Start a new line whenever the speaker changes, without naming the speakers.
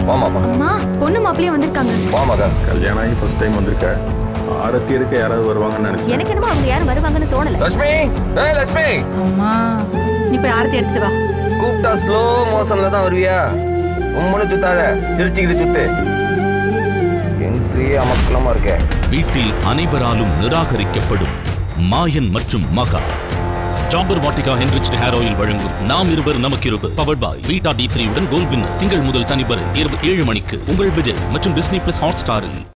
வாமாப்பா.
அம்மா பொண்ணு மாப்பிளையே வந்திருக்காங்க.
வாமாக்கா.
கல்யாணம் ஆகி ஃபர்ஸ்ட் டைம் வந்திருக்க. ஆரத்தி எடுக்க யாராவது வருவாங்கன்னு நினைச்சேன்.
எனக்கு என்னமோ அவங்க யாரும் வருவாங்கன்னு தோணல.
லட்சுமி, ஏய் லட்சுமி.
அம்மா நீ போய் ஆரத்தி எடுத்துட்டு வா.
கூப்பிட்டா ஸ்லோ மோஷன்ல தான் வருவியா? உம்மனு சுத்தாத, சிரிச்சுக்கிட்டு சுத்து. என்ட்ரியே அமக்கலமா இருக்க.
வீட்டில் அனைவராலும் நிராகரிக்கப்படும் மாயன் மற்றும் மகா. Dabur Vatika enriched hair oil வழங்கும் நாம் இருவர் நமக்கு இருவர். பவர்ட் பை வீட்டா D3 உடன் கோல்ட் வின்னர். திங்கள் முதல் சனி வரை இரவு 7 மணிக்கு உங்கள் விஜய் மற்றும் டிஸ்னி பிளஸ் ஹாட் ஸ்டாரில்.